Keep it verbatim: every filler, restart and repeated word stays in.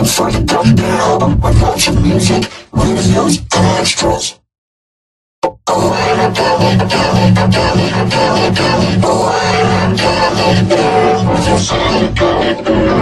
reuploaded for the Gummy album with lots of music, videos, and extras. Oh, I'm Gummy, Gummy, Gummy, Gummy, Gummy, oh, I'm Gummy, with your silent Gummy.